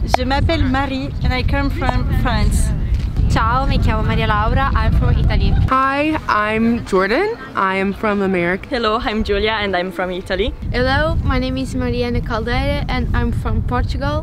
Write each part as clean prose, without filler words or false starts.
Je m'appelle Marie and I come from France. Ciao, mi chiamo Maria Laura, I'm from Italy. Hi, I'm Jordan. I am from America. Hello, I'm Julia and I'm from Italy. Hello, my name is Mariana Caldeira and I'm from Portugal.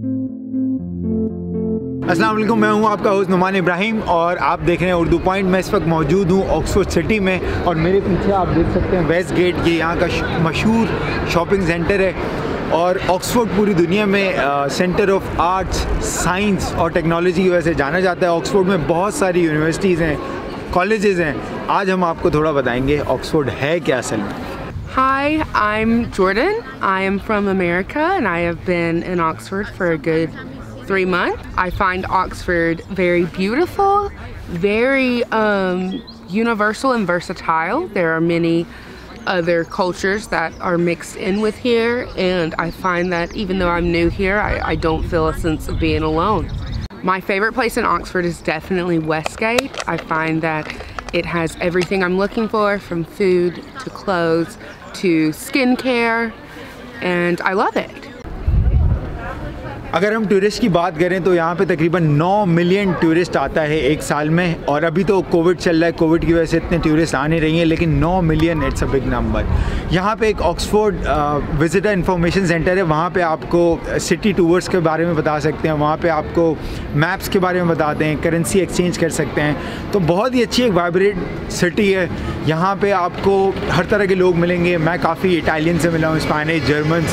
अस्सलाम वालेकुम, मैं हूं आपका host Numan Ibrahim और आप देख रहे हैं उर्दू पॉइंट। मैं इस वक्त मौजूद हूं ऑक्सफोर्ड सिटी में और मेरे पीछे आप देख सकते हैं वेस्ट गेट, ये यहाँ का मशहूर शॉपिंग सेंटर है। और ऑक्सफोर्ड पूरी दुनिया में सेंटर ऑफ आर्ट्स, साइंस और टेक्नोलॉजी की वजह से जाना जाता है। ऑक्सफोर्ड में बहुत सारी यूनिवर्सिटीज़ हैं, कॉलेजेस हैं। आज हम आपको थोड़ा बताएंगे ऑक्सफोर्ड है क्या असल में। Hi, I'm Jordan. I am from America and I have been in Oxford for a good 3 months. I find Oxford very beautiful, very universal and versatile. There are many other cultures that are mixed in with here, and I find that even though I'm new here, I don't feel a sense of being alone. My favorite place in Oxford is definitely Westgate. I find that it has everything I'm looking for, from food to clothes to skincare, and I love it. अगर हम tourist की बात करें तो यहाँ पे तकरीबन 9 million tourist आता है एक साल में। और अभी तो कोविड चल रहा है, कोविड की वजह से इतने टूरिस्ट आ नहीं रही हैं, लेकिन 9 million it's a big number. यहाँ पे एक ऑक्सफोर्ड विजिटर इंफॉर्मेशन सेंटर है, वहाँ पे आपको सिटी टूर्स के बारे में बता सकते हैं, वहाँ पे आपको मैप्स के बारे में बताते हैं, करेंसी एक्सचेंज कर सकते हैं। तो बहुत ही अच्छी एक वाइब्रेंट सिटी है। यहाँ पे आपको हर तरह के लोग मिलेंगे। मैं काफ़ी इटालियन से मिला हूँ, स्पेनिश, जर्मन्स,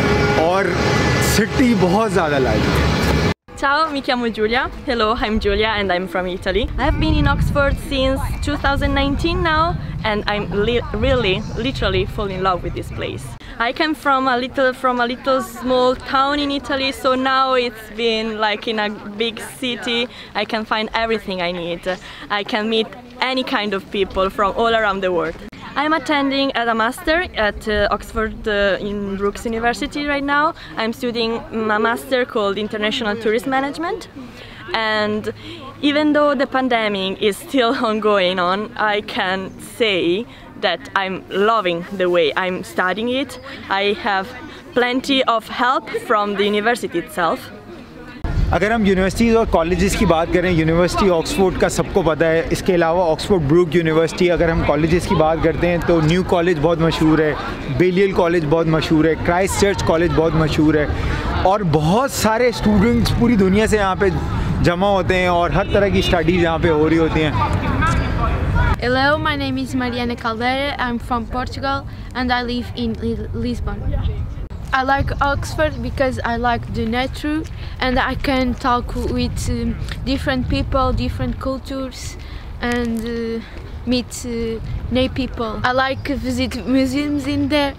और सिटी बहुत ज़्यादा लाइव है। Ciao, mi chiamo Giulia. Hello, I'm Julia and I'm from Italy. I've been in Oxford since 2019 now and I'm literally fall in love with this place. I came from a little small town in Italy, so now it's been like in a big city. I can find everything I need. I can meet any kind of people from all around the world. I'm attending a master at Oxford in Brookes University right now. I'm studying a master called International Tourism Management, and even though the pandemic is still ongoing I can say that I'm loving the way I'm studying it. I have plenty of help from the university itself. अगर हम universities और colleges की बात करें, university Oxford का सबको पता है। इसके अलावा ऑक्सफोर्ड ब्रूक यूनिवर्सिटी, अगर हम कॉलेजेस की बात करते हैं तो न्यू कॉलेज बहुत मशहूर है, बेलियल कॉलेज बहुत मशहूर है, क्राइस्ट चर्च कॉलेज बहुत मशहूर है, और बहुत सारे स्टूडेंट्स पूरी दुनिया से यहाँ पे जमा होते हैं और हर तरह की स्टडीज़ यहाँ पे हो रही होती हैं। Hello, my name is Mariana Caldeira. I'm from Portugal and I live in Lisbon. I like Oxford because I like the nature and I can talk with different people, different cultures, and meet new people. I like visit museums in there.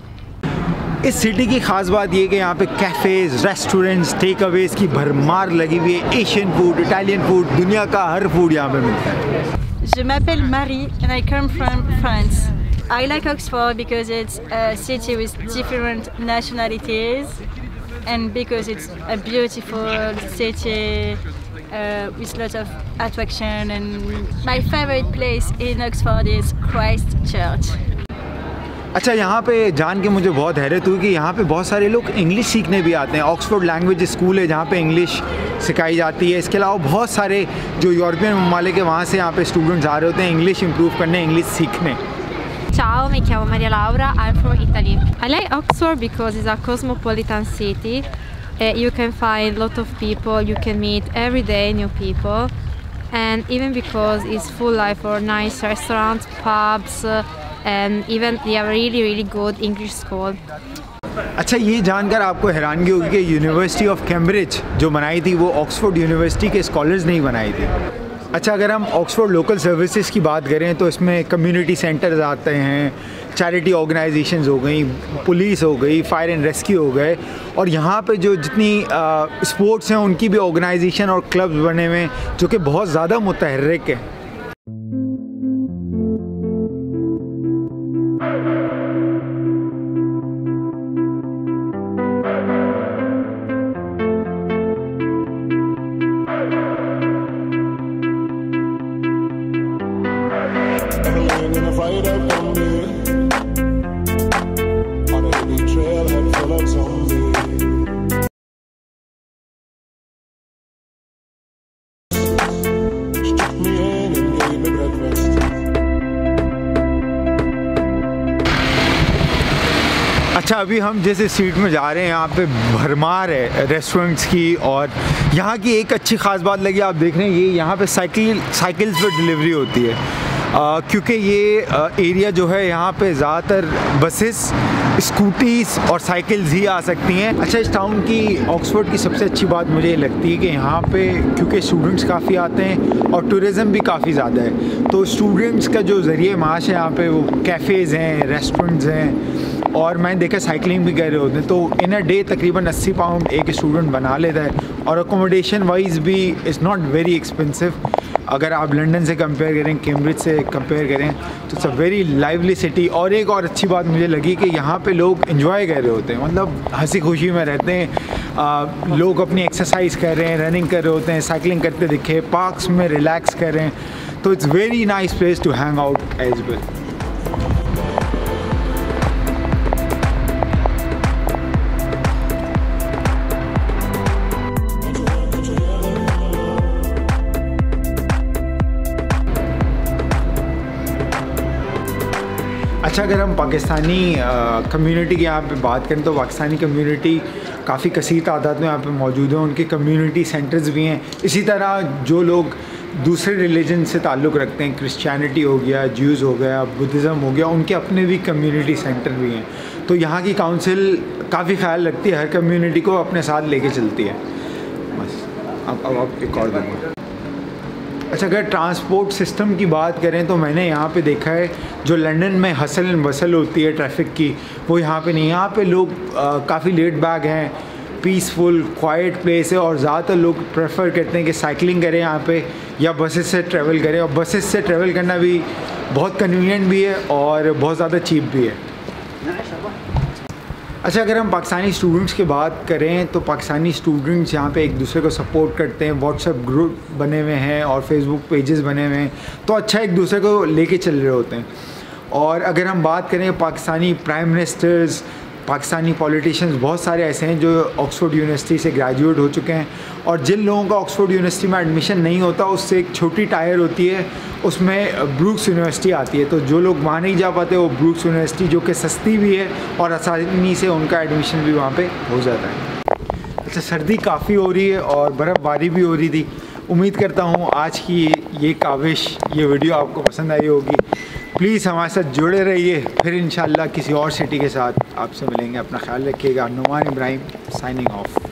इस city की ख़ास बात ये कि यहाँ पे cafes, restaurants, take अवेज़ की भरमार लगी हुई है। एशियन फूड, इटालियन फूड, दुनिया का हर फूड यहाँ पे मिलता है। Je m'appelle Marie and I come from France. I like Oxford because it's a city with different nationalities and because it's a beautiful city with lots of attraction, and my favorite place in Oxford is Christ Church. अच्छा, यहाँ पे जान के मुझे बहुत हैरत हुई कि यहाँ पे बहुत सारे लोग इंग्लिश सीखने भी आते हैं। ऑक्सफोर्ड लैंग्वेज स्कूल है जहाँ पे इंग्लिश सिखाई जाती है। इसके अलावा बहुत सारे जो यूरोपियन ममालिक है वहाँ से यहाँ पे स्टूडेंट्स आ रहे होते हैं इंग्लिश इम्प्रूव करने, इंग्लिश सीखने। Ciao, mi chiamo Maria Laura, I'm from Italy. I like Oxford because it's a cosmopolitan city. You can find a lot of people, you can meet every day new people, and even because it's full life for nice restaurants, pubs, and even they have really good English school. अच्छा, ये जानकर आपको हैरानगी होगी कि university of Cambridge जो बनाई थी वो ऑक्सफोर्ड यूनिवर्सिटी के स्कॉलर्स नहीं बनाई थी। अच्छा, अगर हम ऑक्सफोर्ड लोकल सर्विसेज की बात करें तो इसमें कम्युनिटी सेंटर्स आते हैं, चैरिटी ऑर्गेनाइजेशंस हो गई, पुलिस हो गई, फायर एंड रेस्क्यू हो गए, और यहाँ पे जो जितनी स्पोर्ट्स हैं उनकी भी ऑर्गेनाइजेशन और क्लब्स बने हुए हैं जो कि बहुत ज़्यादा मुतहर्रिक हैं। In a fight up on me on a heavy trailhead full of zombies. अच्छा, अभी हम जिस स्ट्रीट में जा रहे हैं यहाँ पे भरमार है रेस्टोरेंट्स की, और यहाँ की एक अच्छी ख़ास बात लगी, आप देख रहे हैं ये यहाँ पे साइकिल्स पे डिलीवरी होती है, क्योंकि ये एरिया जो है यहाँ पे ज़्यादातर बसेस, स्कूटीज़ और साइकिल्स ही आ सकती हैं। अच्छा, इस टाउन की, ऑक्सफोर्ड की सबसे अच्छी बात मुझे ये लगती है कि यहाँ पे क्योंकि स्टूडेंट्स काफ़ी आते हैं और टूरिज़म भी काफ़ी ज़्यादा है, तो स्टूडेंट्स का जो ज़रिए माश है यहाँ पे वो कैफ़ेज़ हैं, रेस्टोरेंट्स हैं, और मैंने देखा साइकिलिंग भी कर रहे होते हैं। तो इन अ डे तकरीबन 80 पाउंड एक स्टूडेंट बना लेता है, और अकोमोडेशन वाइज भी इज़ नॉट वेरी एक्सपेंसिव। अगर आप लंदन से कंपेयर करें, कैम्ब्रिज से कंपेयर करें, तो it's a very lively city. और एक और अच्छी बात मुझे लगी कि यहाँ पे लोग एंजॉय कर रहे होते हैं, मतलब हंसी खुशी में रहते हैं। लोग अपनी एक्सरसाइज कर रहे हैं, रनिंग कर रहे होते हैं, साइकिलिंग करते दिखे, पार्क्स में रिलैक्स कर रहे हैं। तो it's very nice place to hang out as well. अच्छा, अगर हम पाकिस्तानी कम्युनिटी की यहाँ पे बात करें तो पाकिस्तानी कम्युनिटी काफ़ी कसीर तादाद में यहाँ पे मौजूद है। उनके कम्युनिटी सेंटर्स भी हैं। इसी तरह जो लोग दूसरे रिलीजन से ताल्लुक़ रखते हैं, क्रिश्चियनिटी हो गया, ज्यूज़ हो गया, बुद्धिज़्म हो गया, उनके अपने भी कम्युनिटी सेंटर भी हैं। तो यहाँ की काउंसिल काफ़ी ख्याल रखती है, हर कम्युनिटी को अपने साथ लेके चलती है। बस अब आप एक और दूँगा। अच्छा, अगर ट्रांसपोर्ट सिस्टम की बात करें तो मैंने यहाँ पे देखा है जो लंदन में हसल एंड बसल होती है ट्रैफिक की, वो यहाँ पे नहीं। यहाँ पे लोग काफ़ी लेट बैक हैं, पीसफुल क्वाइट प्लेस है, और ज़्यादातर लोग प्रेफर करते हैं कि साइकिलिंग करें यहाँ पे या बसेस से ट्रैवल करें। और बसेस से ट्रैवल करना भी बहुत कन्वीनियंट भी है और बहुत ज़्यादा चीप भी है। अच्छा, अगर हम पाकिस्तानी स्टूडेंट्स की बात करें तो पाकिस्तानी स्टूडेंट्स यहाँ पे एक दूसरे को सपोर्ट करते हैं, व्हाट्सएप ग्रुप बने हुए हैं और फेसबुक पेजेस बने हुए हैं, तो अच्छा एक दूसरे को लेके चल रहे होते हैं। और अगर हम बात करें Pakistani prime ministers, Pakistani politicians, बहुत सारे ऐसे हैं जो ऑक्सफोर्ड यूनिवर्सिटी से ग्रेजुएट हो चुके हैं। और जिन लोगों का ऑक्सफोर्ड यूनिवर्सिटी में एडमिशन नहीं होता, उससे एक छोटी टायर होती है, उसमें ब्रूक्स यूनिवर्सिटी आती है। तो जो लोग वहाँ नहीं जा पाते, वो ब्रूक्स यूनिवर्सिटी, जो कि सस्ती भी है और आसानी से उनका एडमिशन भी वहाँ पे हो जाता है। अच्छा, सर्दी काफ़ी हो रही है और बर्फ़बारी भी हो रही थी। उम्मीद करता हूँ आज की ये काविश, ये वीडियो आपको पसंद आई होगी। प्लीज़ हमारे साथ जुड़े रहिए, फिर इंशाल्लाह किसी और सिटी के साथ आपसे मिलेंगे। अपना ख्याल रखिएगा। Numan Ibrahim signing of.